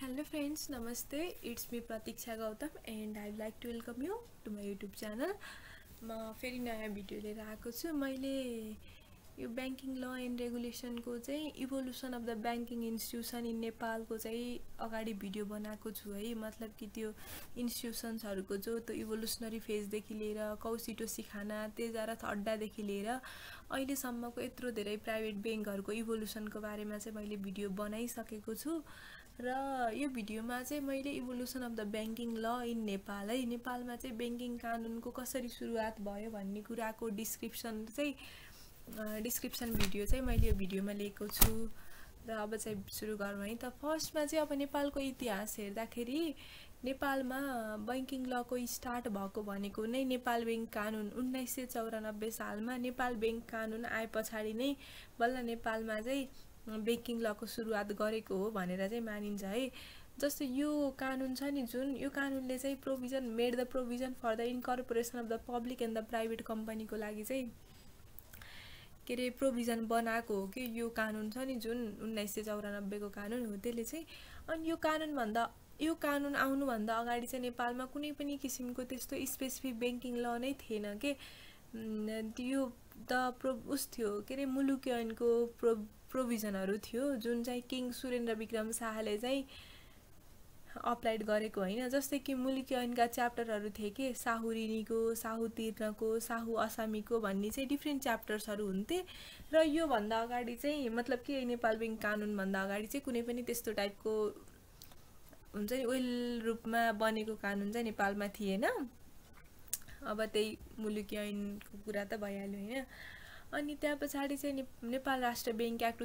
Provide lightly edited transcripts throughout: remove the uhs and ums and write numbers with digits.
Hello friends, Namaste. It's me Pratiksha Gautam and I'd like to welcome you to my YouTube channel. म फेरि नयाँ video लिएर आएको छु। मैले यो बैंकिङ ल एन्ड रेगुलेसन को चाहिँ evolution of the banking institution in Nepal को चाहिँ अगाडि भिडियो बनाएको छु है। मतलब कि त्यो इन्स्टिट्युसन्सहरुको जो त्यो इभोल्युसनरी फेज देखि लिएर कौसिटो सिखाना तेजारथ अड्डा देखि लिएर अहिले सम्मको यत्रो धेरै प्राइभेट बैंकहरुको इभोल्युसनको बारेमा चाहिँ मैले भिडियो बनाइसकेको छु। र यो भिडियोमा चाहिँ मैले evolution of the banking law in Nepal है, नेपालमा चाहिँ बैंकिङ कानुनको कसरी सुरुवात भयो भन्ने कुराको डिस्क्रिप्सन भिडियो चाहिँ मैले यो भिडियोमा लिएको छु। र अब चाहिँ सुरु गरौँ है त। फर्स्टमा चाहिँ अब नेपालको इतिहास हेर्दाखेरि नेपालमा बैंकिङ लको स्टार्ट भएको भनेको नै नेपाल बैंक कानुन 1994 सालमा नेपाल बैंक कानुन आए पछाडी नै बल्ल नेपालमा चाहिँ बैंकिङ लको सुरुवात गरेको हो भनेर चाहिँ मानिन्छ है। जस्तो यो कानुन छ नि, जुन यो कानुनले चाहिँ provision made the provision for the incorporation of the public and the private कम्पनीको लागि चाहिँ के रे प्रोभिजन बनाएको हो कि यो कानुन छ नि, जुन 1994 को कानुन हो त्यसले चाहिँ। अनि यो कानुन आउनुभन्दा अगाडि चाहिँ नेपालमा कुनै पनि किसिमको त्यस्तो स्पेसिफिक बैंकिङ ल नै थिएन के। त्यो उस थियो के रे मुलुकी ऐनको प्रोभिजनहरु थियो जुन चाहिँ किङ सुरेन्द्र विक्रम शाहले चाहिँ अप्लाइड गरेको हैन। जस्तै कि मुलुकी ऐनका च्याप्टरहरु थिए के साहु ऋणीको, साहु तिर्नको, साहु असामीको भन्ने चाहिँ डिफ्रेन्ट च्याप्टर्सहरु हुन्थे। र यो भन्दा अगाडि चाहिँ मतलब कि नेपाल बैंक कानुन भन्दा अगाडि चाहिँ कुनै पनि त्यस्तो टाइपको हुन्छ नि ओइल रूपमा बनेको कानुन चाहिँ नेपालमा थिएन। अब त्यही मुलुकी ऐनको कुरा त भइहाल्यो हैन। अनि त्यहाँ पछाडी चाहिँ नेपाल राष्ट्र बैंक एक्ट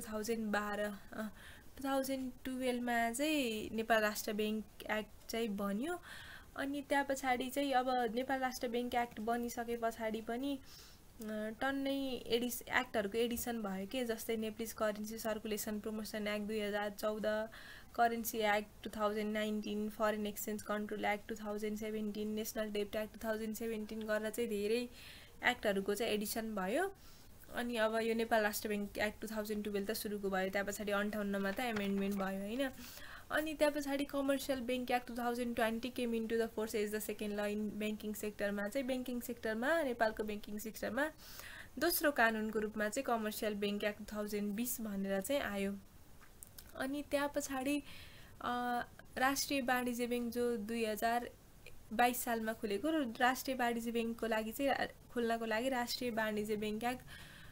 2012 मा चाहिँ नेपाल राष्ट्र बैंक एक्ट चाहिँ बन्यो। अनि त्यहाँ पछाडी चाहिँ अब नेपाल राष्ट्र बैंक एक्ट बनिसके पछाडी पनि टन्नै एक्टहरुको एडिसन भयो के। जस्तै Nepalese currency circulation promotion act 2014, currency act 2019, foreign exchange control act 2017, national डेब्ट एक्ट 2017 गरेर चाहिँ धेरै एक्टहरुको चाहिँ एडिसन भयो। अनि अब यो नेपाल राष्ट्र बैंक एक्ट 2012 त सुरुको भयो, त्यहाँ पछाडी 58 मा त एमेन्डमेन्ट भयो हैन। अनि त्यहाँ पछाडी commercial bank act 2020 came into the force as the second law in banking सेक्टरमा चाहिँ बैंकिङ सेक्टरमा नेपालको बैंकिङ सेक्टरमा दोस्रो कानुनको रूपमा चाहिँ कमर्शियल बैंक एक्ट 2020 भनेर चाहिँ आयो। अनि त्यहाँ पछाडी राष्ट्रिय वाणिज्य बैंक जो 2022 सालमा खुलेको र राष्ट्रिय वाणिज्य बैंकको लागि चाहिँ खोल्नको लागि राष्ट्रिय वाणिज्य बैंक एक्ट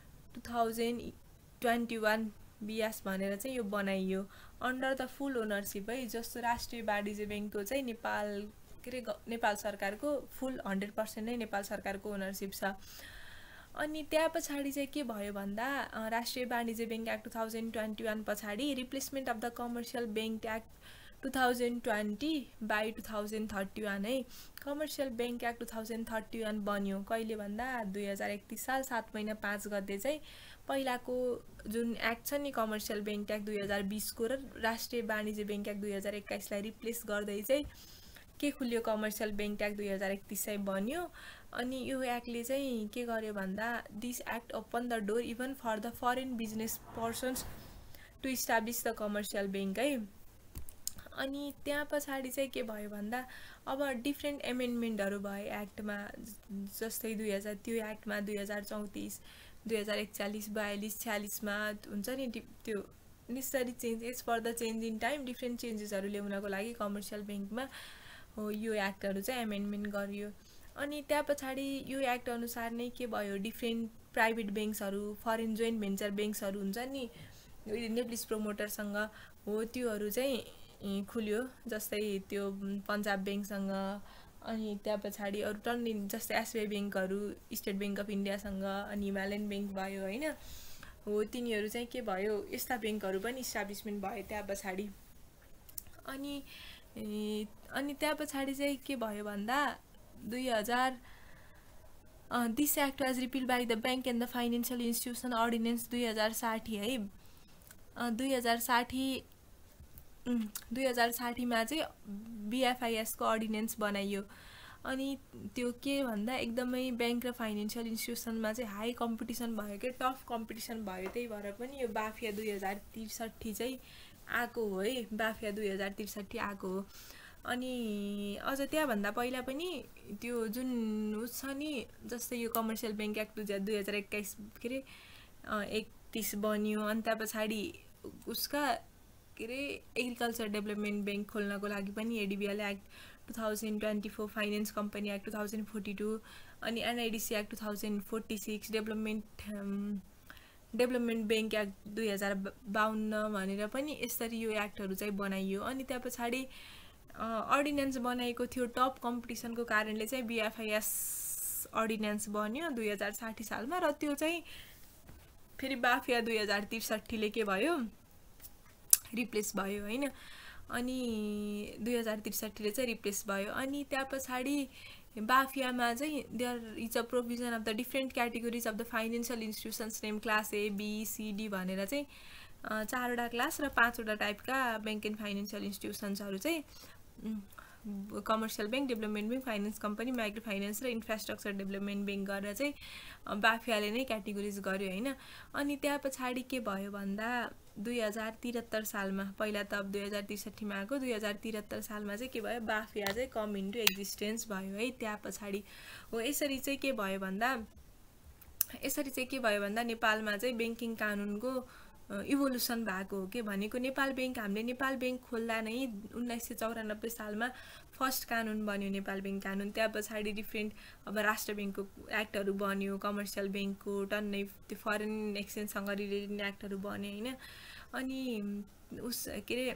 2021 बियास भनेर चाहिँ यो बनाइयो अन्डर द फुल ओनरशिप है। जस्तो राष्ट्रिय वाणिज्य बैंकको चाहिँ नेपाल सरकारको फुल 100% नै नेपाल सरकारको ओनरशिप छ। अनि त्यहाँ पछाडी चाहिँ के भयो भन्दा राष्ट्रिय वाणिज्य बैंक एक्ट 2021 पछाडी replacement of the commercial bank act 2020 by 2031 है। कमर्शियल बैंक एक्ट 2031 बन्यो कहिले भन्दा 2031 साल 7 महिना 5 गते चाहिँ पहिलाको जुन एक्ट छ नि कमर्शियल बैंक एक्ट 2020 को र राष्ट्रिय वाणिज्य बैंक एक्ट 2021 लाई रिप्लेस गर्दै चाहिँ के खुल्यो कमर्शियल बैंक एक्ट 2031 चाहिँ बन्यो। अनि यो एक्टले चाहिँ के गर्यो भन्दा this act open the door even for the foreign business persons to establish the commercial bank है। अनि त्यहाँ पछाडी चाहिँ के भयो भन्दा अब डिफ्रेन्ट एमेन्डमेन्टहरु भयो एक्टमा। जस्तै 2000 त्यो एक्टमा 2034, 2041, 42, 46 मा हुन्छ नि त्यो necessary changes for the change in time different चेन्जेसहरु ल्याउनको लागि कमर्शियल बैंकमा हो यो एक्टहरु चाहिँ एमेन्डमेन्ट गरियो। अनि त्यहाँ पछाडी यो एक्ट अनुसार नै के भयो डिफ्रेन्ट प्राइभेट बैंक्सहरु फरेन जोइन्ट भेन्चर बैंक्सहरु हुन्छ नि नेप्लिज प्रोमोटरसँग हो त्योहरु चाहिँ खुल्यो। जस्तै त्यो पंजाब बैंकसँग अनि त्यहाँ पछाडी अरु टन्नै जस्तै एसबीआई बैंकहरु स्टेट बैंक अफ इन्डियासँग अनि हिमालयन बैंक भयो हैन हो तिनीहरु चाहिँ के भयो यस्ता बैंकहरु पनि इस्टाब्लिशमेन्ट भयो त्यहाँ पछाडी। अनि त्यहाँ पछाडी चाहिँ के भयो भन्दा 2000 this act was repealed by the bank and the financial institution ordinance 2060 है। 2060 मा चाहिँ बीएफआईएस को अर्डिनेन्स बनाइयो। अनि त्यो के भन्दा एकदमै बैंक र फाइनान्शियल इन्स्टिट्युसनमा चाहिँ हाई कम्पिटिसन भयो के, टफ कम्पिटिसन भयो। त्यही भएर पनि यो बाफिया 2063 चाहिँ आएको हो है, बाफिया 2063 आएको हो। अनि अझ त्यहाँभन्दा पहिला पनि त्यो जुन उस छ नि, जस्तै यो कमर्सियल ब्याङ्क एक्ट 2021 के अरे 31 बन्यो। अनि त्यहाँ पछाडि उसका के अरे एग्रिकल्चर डेभलपमेन्ट ब्याङ्क खोल्नको लागि पनि ADBL act 2024, finance company act 2042, अनि NIDC act 2046, development bank act 2052 भनेर पनि यसरी यो एक्टहरू चाहिँ बनाइयो। अनि त्यहाँ पछाडि अर्डिनेन्स बनाएको थियो टप कम्पिटिसनको कारणले चाहिँ बिएफआइएस अर्डिनेन्स बन्यो 2060 सालमा। र त्यो चाहिँ फेरि बाफिया 2063ले के भयो, रिप्लेस भयो होइन। अनि 2063ले चाहिँ रिप्लेस भयो। अनि त्यहाँ पछाडि बाफियामा चाहिँ there is a provision of the different categories of the financial institutions name class A B C D भनेर चाहिँ 4वटा क्लास र 5वटा टाइपका ब्याङ्क एन्ड फाइनेन्सियल इन्स्टिट्युसन्सहरू चाहिँ commercial bank, development bank, finance company, micro finance र इन्फ्रास्ट्रक्चर डेभलपमेन्ट ब्याङ्क गरेर चाहिँ बाफियाले नै क्याटेगोरिज गर्यो होइन। अनि त्यहाँ पछाडि के भयो भन्दा 2073 सालमा, पहिला त अब 2063मा आएको, 2073 सालमा चाहिँ के भयो, बाफिया चाहिँ कम इन्टु एक्जिस्टेन्स भयो है। त्यहाँ पछाडि हो यसरी चाहिँ के भयो भन्दा नेपालमा चाहिँ ब्याङ्किङ कानुनको इभोल्युसन भएको हो के भनेको। नेपाल ब्याङ्क, हामीले नेपाल ब्याङ्क खोल्दा नै 1994 सालमा फर्स्ट कानुन बन्यो नेपाल ब्याङ्क कानुन। त्यहाँ पछाडि डिफ्रेन्ट अब राष्ट्र ब्याङ्कको एक्टहरू बन्यो, कमर्सियल ब्याङ्कको टन्नै त्यो फरेन एक्सचेन्जसँग रिलेटेड एक्टहरू बन्यो होइन। अनि उस के अरे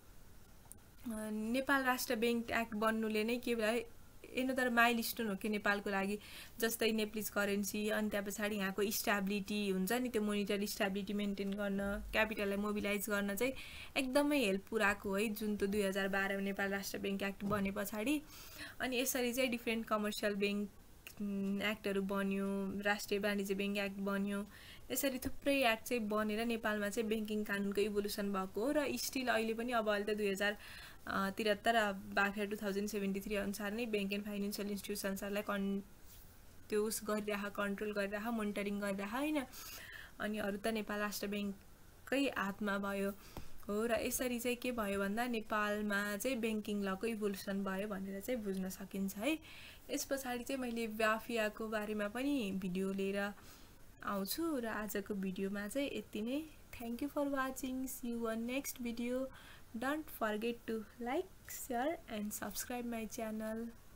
नेपाल राष्ट्र ब्याङ्क एक्ट बन्नुले नै के भयो, एनदर माइल स्टोन हो कि नेपालको लागि। जस्तै नेप्लिज करेन्सी, अनि त्यहाँ पछाडि यहाँको स्ट्याबिलिटी हुन्छ नि, त्यो मोनिटरी स्ट्याबिलिटी मेन्टेन गर्न, क्यापिटललाई मोबिलाइज गर्न चाहिँ एकदमै हेल्प पुऱ्याएको है जुन त्यो 2012 नेपाल राष्ट्र ब्याङ्क एक्ट बने पछाडि। अनि यसरी चाहिँ डिफ्रेन्ट कमर्सियल ब्याङ्क एक्टहरू बन्यो, राष्ट्रिय वाणिज्य ब्याङ्क एक्ट बन्यो। यसरी थुप्रै एक्ट चाहिँ बनेर नेपालमा चाहिँ ब्याङ्किङ कानुनको इभोल्युसन भएको हो। र स्टिल अहिले पनि अब अहिले त 2073 बाफिया 2073 अनुसार नै ब्याङ्क एन्ड फाइनेन्सियल इन्स्टिट्युसन्सहरूलाई त्यो उस गरिरह, कन्ट्रोल गरिरह, मोनिटरिङ गरिरह होइन। अनि अरू त नेपाल राष्ट्र ब्याङ्ककै हातमा भयो हो। र यसरी चाहिँ के भयो भन्दा नेपालमा चाहिँ ब्याङ्किङ लको इभोल्युसन भयो भनेर चाहिँ बुझ्न सकिन्छ है। यस पछाडि चाहिँ मैले बाफियाको बारेमा पनि भिडियो लिएर आउँछु। र आजको भिडियोमा चाहिँ यति नै। Thank you for watching. See you on next video. Don't forget to like, share and subscribe my channel.